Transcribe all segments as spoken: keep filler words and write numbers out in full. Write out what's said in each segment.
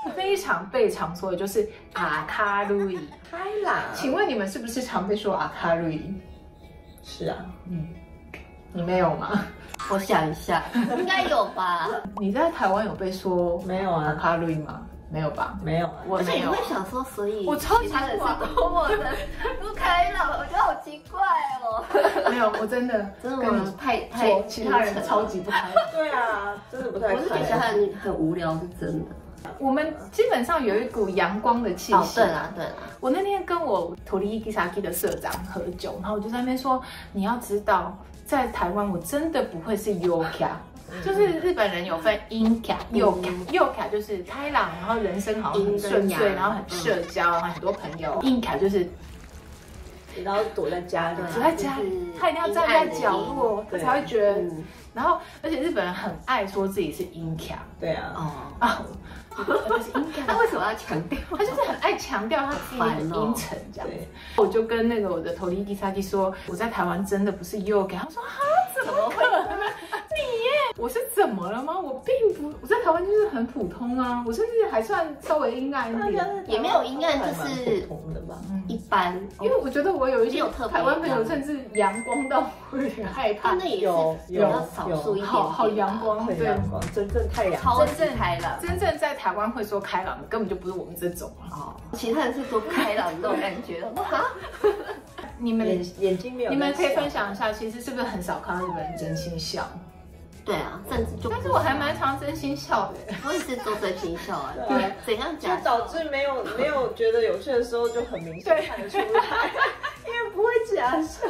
非常被常说的就是阿卡路伊。 开朗。 请问你们是不是常被说阿卡路伊？ 是啊， 嗯，你没有吗？ 我想一下，应该有吧。 你在台湾有被说没有啊， 阿卡路伊吗？没有吧？ 没有， 而且你我没有。 会想说，所以我超级其他人是多么的不开朗，我觉得好奇怪哦。 没有，我真的真的跟你吗？太太说，其他人超级不开朗。 对啊，真的不太我是觉得开朗。 很很无聊，是真的。 我们基本上有一股阳光的气哦， 息。 对啦对啦， 我那天跟我托里伊基萨基的社长喝酒，然后我就在那边说，你要知道，在台湾我真的不会是 yoka。就是日本人有分阴卡、右卡，右卡就是开朗，然后人生好像很顺遂，然后很社交，然后很多朋友。阴卡就是然后躲在家里， 躲在家里，他一定要站在角落，他才会觉得。然后，而且日本人很爱说自己是阴卡。 对啊， 哦啊，就是阴卡。 他为什么要强调？ 他就是很爱强调他自己很阴沉这样子。我就跟那个我的头里迪萨基说，我在台湾真的不是右卡。他说啊，怎么可能？你耶？我是怎么了吗？我并不，我在台湾就是很普通啊，我甚至还算稍微阴暗一点， 也没有阴暗，就是普通的吧， 一般。 因为我觉得我有一些有特别台湾朋友甚至阳光到我有点害怕。 那也是有比较少数一点， 好好阳光， 对阳光，真正太阳， 超真正开朗， 真正在台湾会说开朗的，根本就不是我们这种哦，其他人是多开朗那种感觉，哇！ 你们眼眼睛没有， 你们可以分享一下，其实是不是很少看到日本人真心笑？ 对啊，甚至就但是我还蛮常真心笑的。 我也是都真心笑啊。 对， 怎样就讲？ 导致没有没有觉得有趣的时候，就很明显看得出来，因为不会假笑。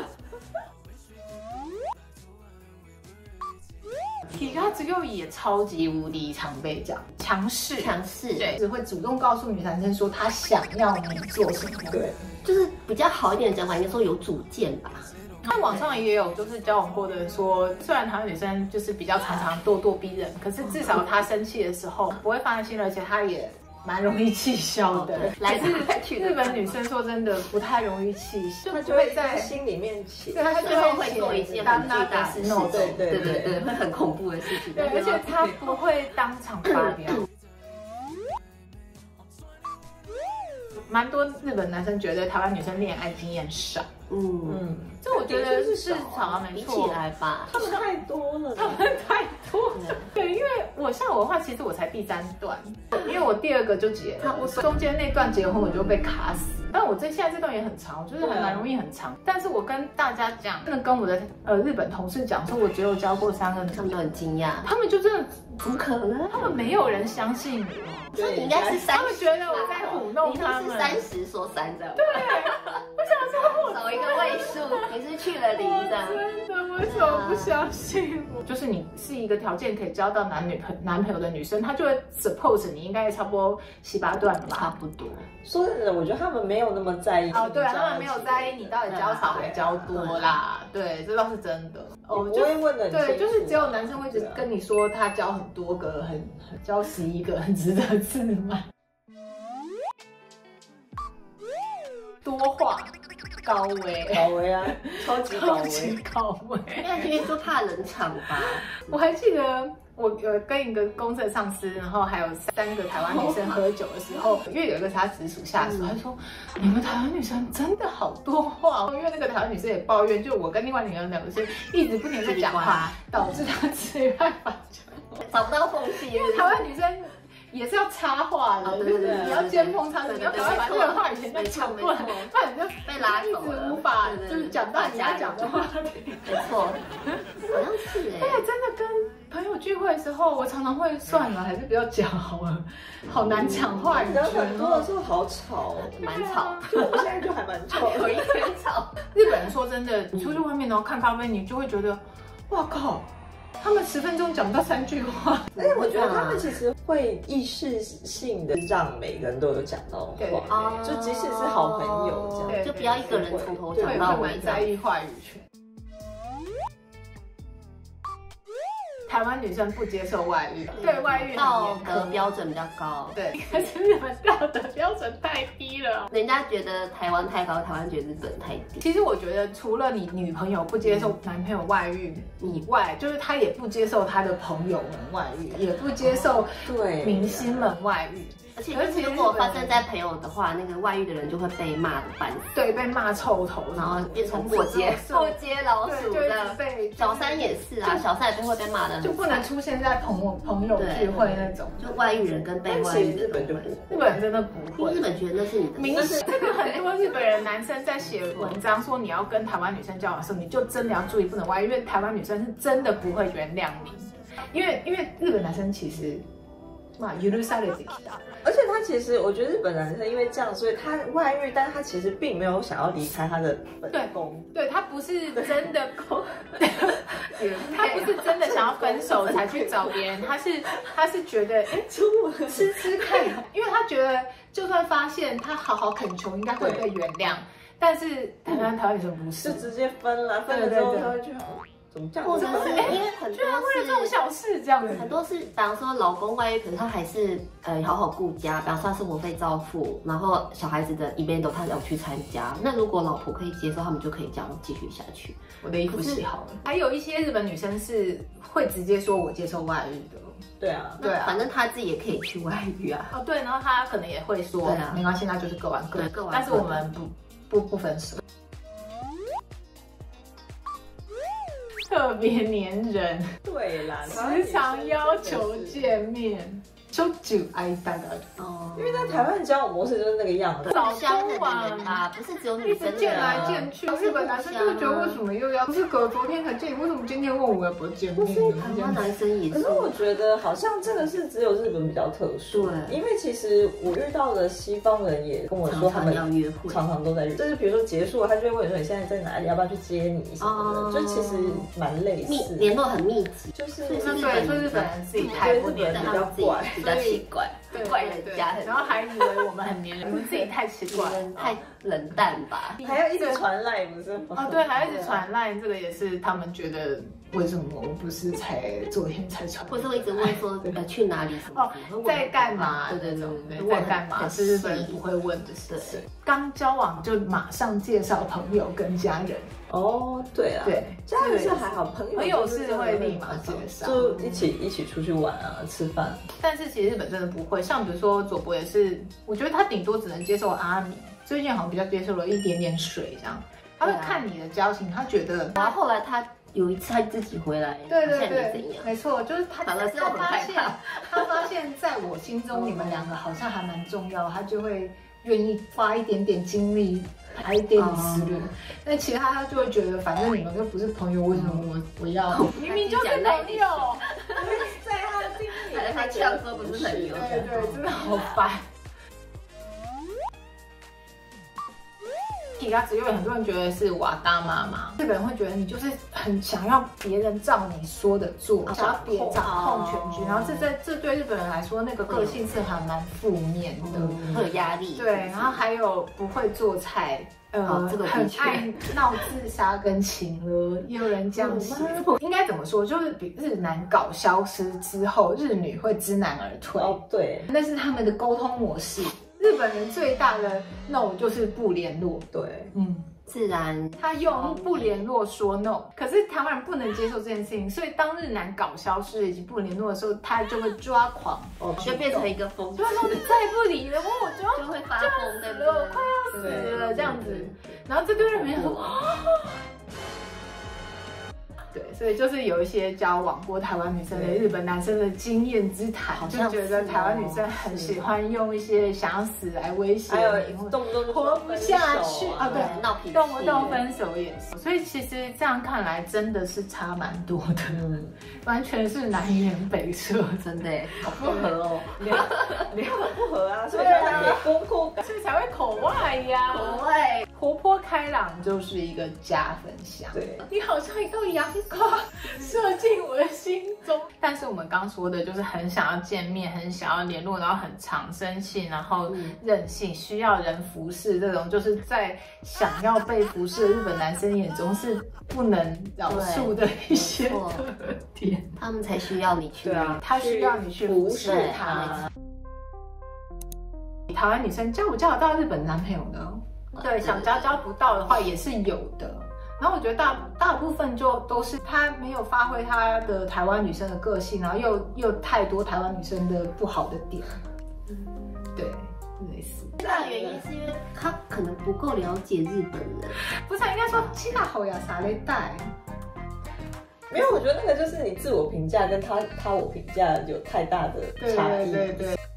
体格只有也超级无敌常被讲强势， 强势， 对，只会主动告诉女男生说他想要你做什么。 对， 就是比较好一点的讲法，应该说有主见吧。 在网上也有就是交往过的人说，虽然台湾女生就是比较常常咄咄逼人，可是至少她生气的时候不会放在心里，而且她也蛮容易气消的。 来是来去日本女生说真的不太容易气消， 她就会在心里面写， 对，她就最后会做一件很巨大的事情， 对对对对，会很恐怖的事情。 对，而且她不会当场发表。蛮多日本男生觉得台湾女生恋爱经验少， 嗯嗯， 这我觉得是少啊，没错。 比起来吧， 他们太多了， 他们太多了。对，因为我像我的话，其实我才第三段，因为我第二个就结了，我中间那段结婚我就被卡死。但我这现在这段也很长，我觉得还蛮容易很长。但是我跟大家讲，真的跟我的呃日本同事讲说，我只有交过三个女， 他们都很惊讶， 他们就真的怎么可能？ 他们没有人相信我， 所以你应该是三十， 他们觉得我在糊弄他们， 你是三十说三这样。 对，我想说少一个位数，你是去了零这样。 真的，为什么不相信我？就是你是一个条件可以交到男女朋男朋友的女生，她就会 suppose 你应该差不多七八段了吧？ 差不多。 说真的，我觉得他们没有那么在意。 哦，对啊，他们没有在意你到底交少还交多啦。对，这倒是真的。 哦，就会问的。 对，就是只有男生会一直跟你说他交很多个，很很交十一个，很值得自满。多话高危， 高危啊，超级高危， 高危。 应该因为就怕冷场吧。 我还记得。我有跟一个公司的上司，然后还有三个台湾女生喝酒的时候，因为有一个是他直属下属，他说：“你们台湾女生真的好多话。”因为那个台湾女生也抱怨，就我跟另外两个两个是一直不停在讲话，导致他自己没办法讲， 找不到缝隙。 因为台湾女生也是要插话的，对对，你要尖锋插针，你要赶快把这个话语权再抢过来，不然你就被拉走了，一直无法就是讲到你要讲的话。 没错，好像是哎。 对，真的跟朋友聚会的时候，我常常会算了，还是不要讲好了，好难抢话语权。 很多的时候好吵， 蛮吵。 我现在就还蛮吵， 有一点吵。 日本人说真的，你出去外面然后看咖啡，你就会觉得，哇靠！他们十分钟讲不到三句话， 而且我觉得他们其实会意识性的让每个人都有讲到话，就即使是好朋友这样， 就不要一个人从头讲到尾， 在意话语权。台湾女生不接受外遇，对外遇道德标准比较高， 对，可是日本道德标准太低了， 人家觉得台湾太高，台湾觉得日本太低。 其实我觉得，除了你女朋友不接受男朋友外遇以外，就是她也不接受她的朋友们外遇，也不接受对明星们外遇。 而且就是如果发生在朋友的话，那个外遇的人就会被骂的半死， 对，被骂臭头， 然后变成过街过街老鼠的。 被小三也是啊，小三也会被骂的， 就不能出现在朋友朋友聚会那种， 就外遇人跟被外遇的日本就不会， 日本人真的不会， 日本觉得那是你的， 明显这个很多日本人男生在写文章说你要跟台湾女生交往的时候，你就真的要注意不能外遇，因为台湾女生是真的不会原谅你，因为因为日本男生其实嘛許されてきた。 而且他其实，我觉得日本男生因为这样，所以他外遇，但是他其实并没有想要离开他的本宫， 对，对他不是真的宫，他不是真的想要分手才去找别人，他是他是觉得哎，吃吃看，因为他觉得就算发现他好好恳求，应该会被原谅，但是台湾台湾女生不是， 就直接分了，分了之后他会觉得。怎么这样？ 或者是因为很多是为了这种小事这样子， 很多是，比方说老公外遇，可是他还是呃好好顾家，比方说他生活费照付，然后小孩子的 event 他要去参加。那如果老婆可以接受，他们就可以这样继续下去。 我的衣服洗好了。还有一些日本女生是会直接说我接受外遇的。 对啊， 对啊，反正他自己也可以去外遇啊。 哦，对，然后他可能也会说，啊、没关系，那就是各玩各的，但是我们不不不分手。特别黏人， 对啦， 时常要求见面，就就爱大家哦，因为在台湾交往模式就是那个样子， 早交往吧，不是只有女生见来见去，日本男生就会觉得为什么又要？不是隔昨天才见你，为什么今天问我要不要见面？ 台湾男生也是， 可是我觉得好像这个是只有日本比较特殊，对，因为其实我遇到的西方人也跟我说，他们要约会， 常常都在约，就是比如说结束了，他就会问你说你现在在哪里，要不要去接你什么的，就其实蛮类似， 联络很密集， 就是对，说日本人自己太不黏人， 比较怪， 比较奇怪。怪人家， 然后还以为我们很黏人，我们自己太奇怪， 太冷淡吧？ 还要一直传赖，不是吗？ 哦，对，还要一直传赖，这个也是他们觉得为什么我不是才昨天才传， 或者会一直问说呃去哪里什么？ 哦，在干嘛？对对对，在干嘛？是日本人不会问的事情。刚交往就马上介绍朋友跟家人。 哦，对啊，对，家人是还好，朋友朋友是会立马介绍， 就一起一起出去玩啊，吃饭。 但是其实日本真的不会，像比如说佐伯也是，我觉得他顶多只能接受阿米，最近好像比较接受了一点点水这样。他会看你的交情，他觉得。 然后后来他有一次他自己回来， 对对对，没错，就是他反而是我很害怕， 他发现在我心中你们两个好像还蛮重要，他就会愿意花一点点精力。还一点思虑，那其他他就会觉得，反正你们又不是朋友，为什么我我要？明明就是朋友， 在他的定义里， 他这样说不是朋友， 对对，真的好烦。提鸭子，因为很多人觉得是瓦大妈妈，日本人会觉得你就是很想要别人照你说的做，想要别人掌控全局，然后这在这对日本人来说，那个个性是还蛮负面的， 会有压力。 对，然后还有不会做菜。呃，这个很爱闹自杀跟情勒，也有人这样写。应该怎么说？就是比日男搞消失之后，日女会知难而退。 哦，对， 那是他们的沟通模式。日本人最大的 no 就是不联络。 对， 嗯。 自然， 他用不联络说 no， 可是台湾人不能接受这件事情，所以当日男搞消失以及不联络的时候，他就会抓狂， 哦，就变成一个疯子。 对，说你再不理了，我就要就会发疯，对不对？ 我快要死了这样子，然后这对日本人说。对，所以就是有一些交往过台湾女生的日本男生的经验之谈，就觉得台湾女生很喜欢用一些想要死来威胁， 还有动不动活不下去啊，对， 闹脾气， 动不动分手也是。所以其实这样看来真的是差蛮多的，完全是南辕北辙， 真的好不合哦， 两个不合啊，所以才会沟通， 所以才会口外呀， 口外活泼开朗就是一个加分项。对，你好像一道阳光射进我的心中。但是我们刚说的就是很想要见面，很想要联络，然后很常生气，然后任性，需要人服侍，这种就是在想要被服侍的日本男生眼中是不能饶恕的一些特点。 他们才需要你去， 对啊，他需要你去服侍他。台湾女生交不交得到日本男朋友呢？对，想交交不到的话也是有的。然后我觉得大大部分就都是他没有发挥他的台湾女生的个性，然后又又太多台湾女生的不好的点， 对，类似。 大的原因是因为他可能不够了解日本人， 不是应该说其他好呀啥嘞带。 没有，我觉得那个就是你自我评价跟他他我评价有太大的差异。 对对对对。